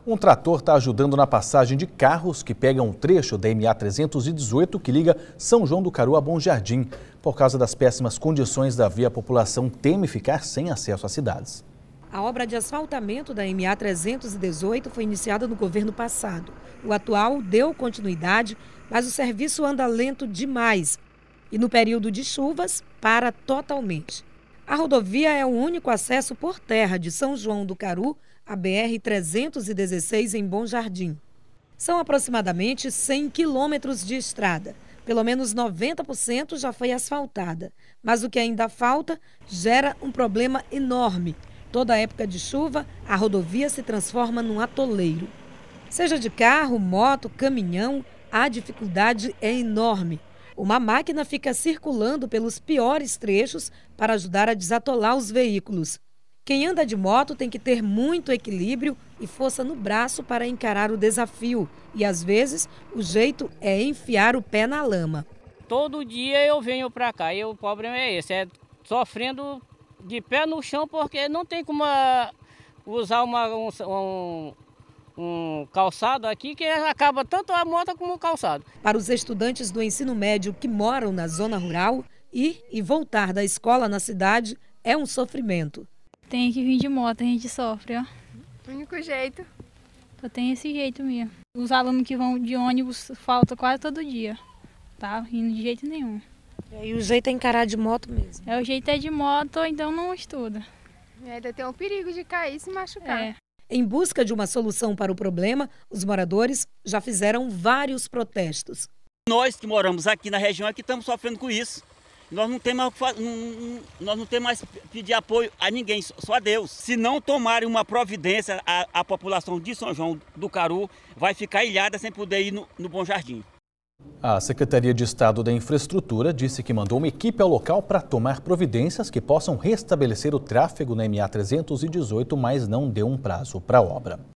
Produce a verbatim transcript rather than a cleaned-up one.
Um trator está ajudando na passagem de carros que pegam um trecho da M A trezentos e dezoito que liga São João do Caru a Bom Jardim. Por causa das péssimas condições da via, a população teme ficar sem acesso às cidades. A obra de asfaltamento da M A trezentos e dezoito foi iniciada no governo passado. O atual deu continuidade, mas o serviço anda lento demais. E no período de chuvas, para totalmente. A rodovia é o único acesso por terra de São João do Caru a B R trezentos e dezesseis em Bom Jardim. São aproximadamente cem quilômetros de estrada. Pelo menos noventa por cento já foi asfaltada. Mas o que ainda falta gera um problema enorme. Toda época de chuva, a rodovia se transforma num atoleiro. Seja de carro, moto, caminhão, a dificuldade é enorme. Uma máquina fica circulando pelos piores trechos para ajudar a desatolar os veículos. Quem anda de moto tem que ter muito equilíbrio e força no braço para encarar o desafio. E, às vezes, o jeito é enfiar o pé na lama. Todo dia eu venho para cá e o problema é esse, é sofrendo de pé no chão porque não tem como usar uma, um, um, um calçado aqui que acaba tanto a moto como o calçado. Para os estudantes do ensino médio que moram na zona rural, ir e voltar da escola na cidade é um sofrimento. Tem que vir de moto, a gente sofre, ó. O único jeito. Só tem esse jeito mesmo. Os alunos que vão de ônibus faltam quase todo dia, tá? Indo de jeito nenhum. E o jeito é encarar de moto mesmo? É, o jeito é de moto, então não estuda. E ainda tem um perigo de cair e se machucar. É. Em busca de uma solução para o problema, os moradores já fizeram vários protestos. Nós que moramos aqui na região é que estamos sofrendo com isso. Nós não temos mais, nós não temos mais pedir apoio a ninguém, só a Deus. Se não tomarem uma providência, a, a população de São João do Caru vai ficar ilhada sem poder ir no, no Bom Jardim. A Secretaria de Estado da Infraestrutura disse que mandou uma equipe ao local para tomar providências que possam restabelecer o tráfego na M A trezentos e dezoito, mas não deu um prazo para a obra.